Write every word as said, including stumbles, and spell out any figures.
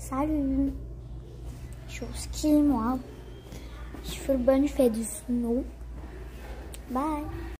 Salut! Je suis au ski, moi. Je fais le bon, je fais du snow. Bye!